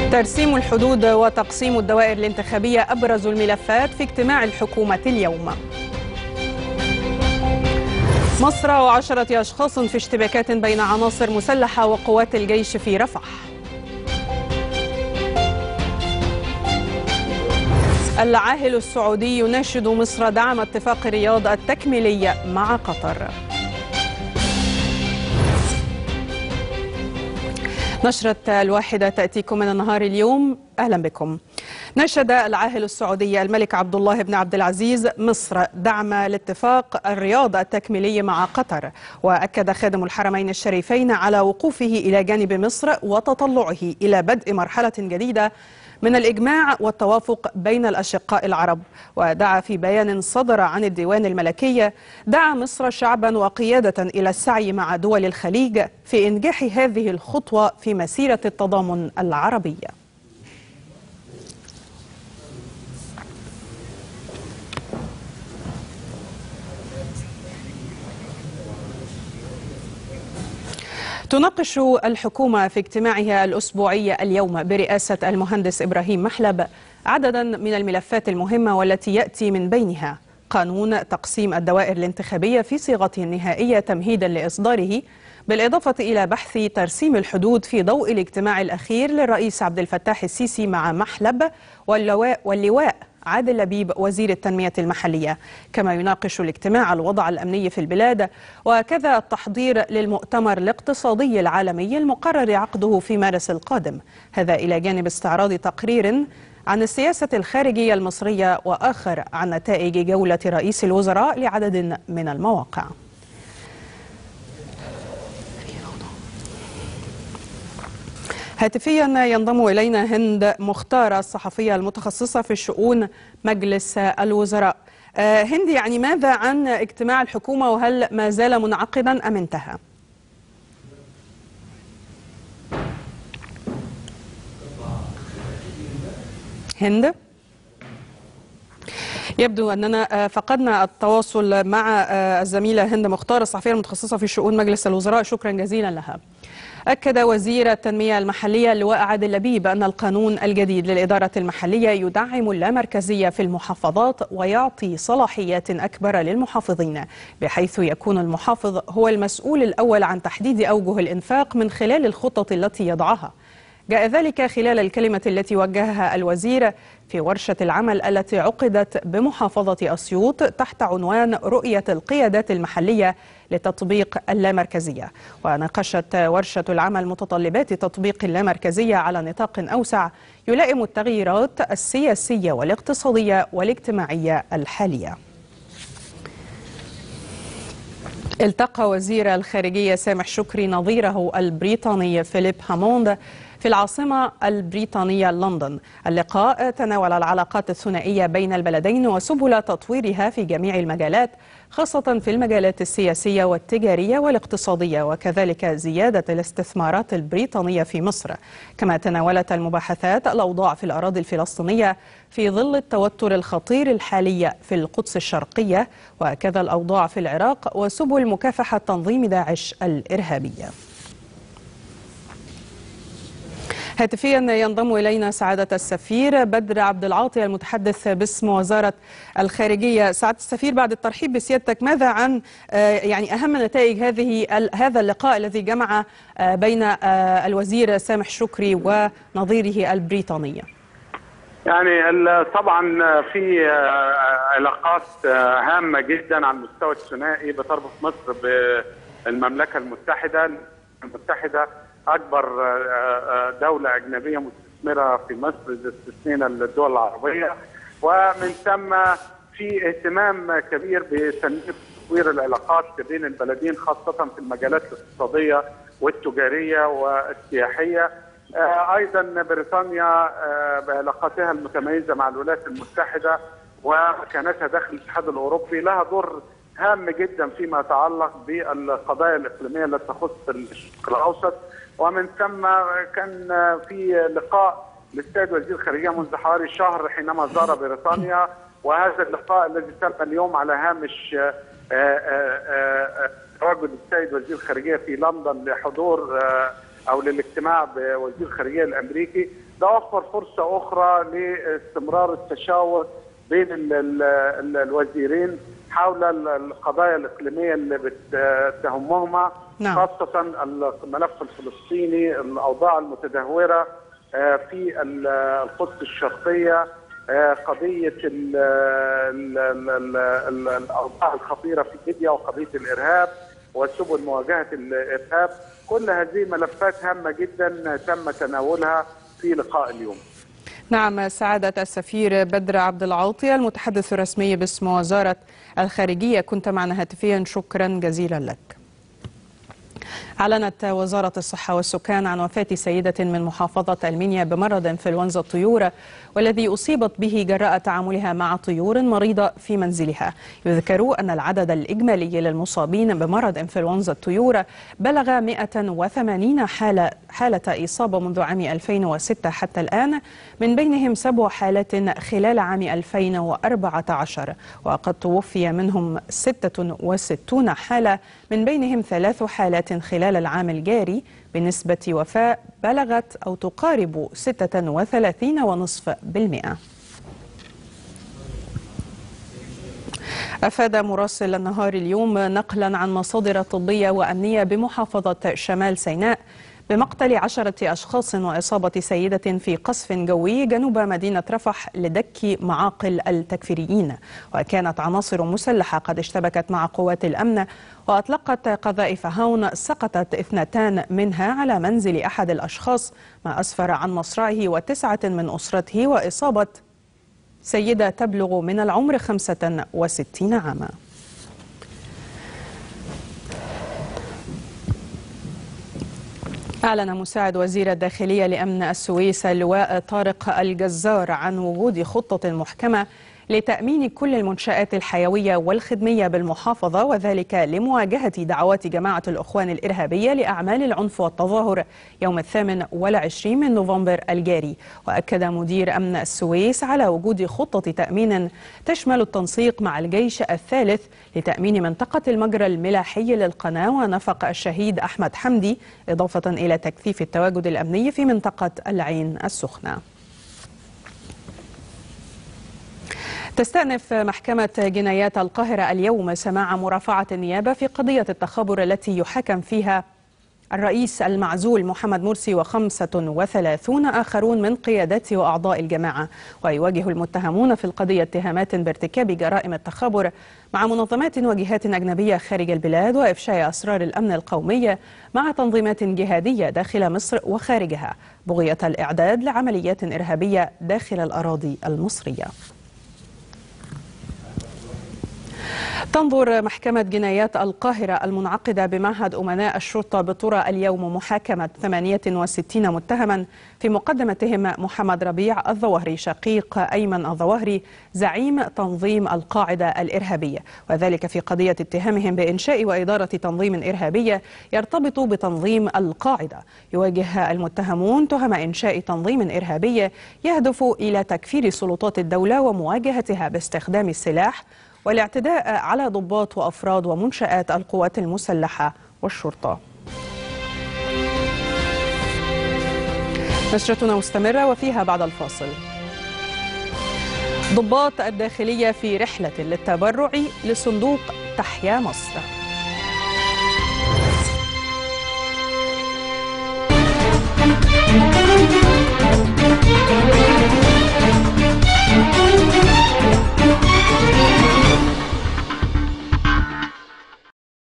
ترسيم الحدود وتقسيم الدوائر الانتخابية أبرز الملفات في اجتماع الحكومة اليوم. مصر و10 أشخاص في اشتباكات بين عناصر مسلحة وقوات الجيش في رفح. العاهل السعودي يناشد مصر دعم اتفاق الرياض التكميلي مع قطر. نشرة الواحدة تأتيكم من النهار اليوم. أهلا بكم. نشد العاهل السعودي الملك عبد الله بن عبد العزيز مصر دعم الاتفاق الرياض التكميلي مع قطر، وأكد خادم الحرمين الشريفين على وقوفه إلى جانب مصر وتطلعه إلى بدء مرحلة جديدة من الإجماع والتوافق بين الأشقاء العرب. ودعا في بيان صدر عن الديوان الملكي دعا مصر شعبا وقيادة إلى السعي مع دول الخليج في إنجاح هذه الخطوة في مسيرة التضامن العربية. تناقش الحكومة في اجتماعها الأسبوعي اليوم برئاسة المهندس إبراهيم محلب عددا من الملفات المهمة، والتي يأتي من بينها قانون تقسيم الدوائر الانتخابية في صيغته النهائية تمهيدا لإصداره، بالإضافة إلى بحث ترسيم الحدود في ضوء الاجتماع الأخير للرئيس عبد الفتاح السيسي مع محلب واللواء عادل لبيب وزير التنمية المحلية. كما يناقش الاجتماع الوضع الأمني في البلاد، وكذا التحضير للمؤتمر الاقتصادي العالمي المقرر عقده في مارس القادم، هذا إلى جانب استعراض تقرير عن السياسة الخارجية المصرية وآخر عن نتائج جولة رئيس الوزراء لعدد من المواقع. هاتفيا ينضم إلينا هند مختار الصحفية المتخصصة في شؤون مجلس الوزراء. هند، يعني ماذا عن اجتماع الحكومة، وهل ما زال منعقدا أم انتهى؟ هند؟ يبدو أننا فقدنا التواصل مع الزميلة هند مختار الصحفية المتخصصة في شؤون مجلس الوزراء، شكرا جزيلا لها. أكد وزير التنمية المحلية اللواء عادل لبيب أن القانون الجديد للإدارة المحلية يدعم اللامركزية في المحافظات ويعطي صلاحيات أكبر للمحافظين، بحيث يكون المحافظ هو المسؤول الأول عن تحديد أوجه الإنفاق من خلال الخطط التي يضعها. جاء ذلك خلال الكلمة التي وجهها الوزير في ورشة العمل التي عقدت بمحافظة أسيوط تحت عنوان رؤية القيادات المحلية لتطبيق اللامركزية. وناقشت ورشة العمل متطلبات تطبيق اللامركزية على نطاق أوسع يلائم التغييرات السياسية والاقتصادية والاجتماعية الحالية. التقى وزير الخارجية سامح شكري نظيره البريطاني فيليب هاموند في العاصمة البريطانية لندن. اللقاء تناول العلاقات الثنائية بين البلدين وسبل تطويرها في جميع المجالات، خاصة في المجالات السياسية والتجارية والاقتصادية، وكذلك زيادة الاستثمارات البريطانية في مصر. كما تناولت المباحثات الأوضاع في الأراضي الفلسطينية في ظل التوتر الخطير الحالي في القدس الشرقية، وكذا الأوضاع في العراق وسبل مكافحة تنظيم داعش الإرهابية. هاتفيا ينضم إلينا سعادة السفير بدر عبد العاطي المتحدث باسم وزارة الخارجية. سعادة السفير، بعد الترحيب بسيادتك، ماذا عن يعني أهم نتائج هذا اللقاء الذي جمع بين الوزير سامح شكري ونظيره البريطاني؟ يعني طبعا في علاقات هامة جدا على المستوى الثنائي بتربط مصر بالمملكة المتحدة. أكبر دولة أجنبية مستثمرة في مصر إذا استثنينا الدول العربية، ومن ثم في اهتمام كبير بتنمية وتطوير العلاقات بين البلدين، خاصة في المجالات الاقتصادية والتجارية والسياحية. أيضا بريطانيا بعلاقاتها المتميزة مع الولايات المتحدة ومكانتها داخل الاتحاد الأوروبي لها دور هام جدا فيما يتعلق بالقضايا الإقليمية التي تخص الشرق الأوسط. ومن ثم كان في لقاء للسيد وزير الخارجية منذ حوالي شهر حينما زار بريطانيا، وهذا اللقاء الذي تم اليوم على هامش تواجد السيد وزير الخارجية في لندن لحضور او للاجتماع بوزير الخارجيه الامريكي، ده وفر فرصه اخرى لاستمرار التشاور بين الوزيرين حول القضايا الاقليميه اللي بتهمهما، خاصه الملف الفلسطيني، الاوضاع المتدهوره في القدس الشرقيه، قضيه الاوضاع الخطيره في ليبيا وقضيه الارهاب وسبل مواجهه الارهاب. كل هذه ملفات هامه جدا تم تناولها في لقاء اليوم. نعم، سعادة السفير بدر عبد العاطي المتحدث الرسمي باسم وزارة الخارجية، كنت معنا هاتفيا، شكرا جزيلا لك. أعلنت وزارة الصحة والسكان عن وفاة سيدة من محافظة المنيا بمرض انفلونزا الطيور، والذي أصيبت به جراء تعاملها مع طيور مريضة في منزلها. يذكر أن العدد الإجمالي للمصابين بمرض انفلونزا الطيور بلغ 180 حالة إصابة منذ عام 2006 حتى الآن، من بينهم 7 حالات خلال عام 2014، وقد توفي منهم 66 حالة، من بينهم 3 حالات خلال العام الجاري، بنسبة وفاة بلغت أو تقارب 36.5%. أفاد مراسل النهار اليوم نقلا عن مصادر طبية وأمنية بمحافظة شمال سيناء بمقتل 10 أشخاص وإصابة سيدة في قصف جوي جنوب مدينة رفح لدك معاقل التكفيريين. وكانت عناصر مسلحة قد اشتبكت مع قوات الأمن وأطلقت قذائف هون سقطت 2 منها على منزل أحد الأشخاص، ما أسفر عن مصرعه و9 من أسرته وإصابة سيدة تبلغ من العمر 65 عاما. أعلن مساعد وزير الداخلية لأمن السويس اللواء طارق الجزار عن وجود خطة محكمة لتأمين كل المنشآت الحيوية والخدمية بالمحافظة، وذلك لمواجهة دعوات جماعة الأخوان الإرهابية لأعمال العنف والتظاهر يوم 28 من نوفمبر الجاري. وأكد مدير أمن السويس على وجود خطة تأمين تشمل التنسيق مع الجيش الثالث لتأمين منطقة المجرى الملاحي للقناة ونفق الشهيد أحمد حمدي، إضافة إلى تكثيف التواجد الأمني في منطقة العين السخنة. تستأنف محكمة جنايات القاهرة اليوم سماع مرافعة النيابة في قضية التخابر التي يحاكم فيها الرئيس المعزول محمد مرسي و35 آخرون من قيادات وأعضاء الجماعة. ويواجه المتهمون في القضية اتهامات بارتكاب جرائم التخابر مع منظمات وجهات أجنبية خارج البلاد وإفشاء أسرار الأمن القومي مع تنظيمات جهادية داخل مصر وخارجها، بغية الإعداد لعمليات إرهابية داخل الأراضي المصرية. تنظر محكمة جنايات القاهرة المنعقدة بمعهد أمناء الشرطة بطرى اليوم محاكمة 68 متهما، في مقدمتهم محمد ربيع الظواهري شقيق أيمن الظواهري زعيم تنظيم القاعدة الإرهابية، وذلك في قضية اتهامهم بإنشاء وإدارة تنظيم إرهابي يرتبط بتنظيم القاعدة. يواجه المتهمون تهم إنشاء تنظيم إرهابي يهدف إلى تكفير سلطات الدولة ومواجهتها باستخدام السلاح والاعتداء على ضباط وأفراد ومنشآت القوات المسلحة والشرطة. نشرتنا مستمرة وفيها بعد الفاصل. ضباط الداخلية في رحلة للتبرع لصندوق تحيا مصر.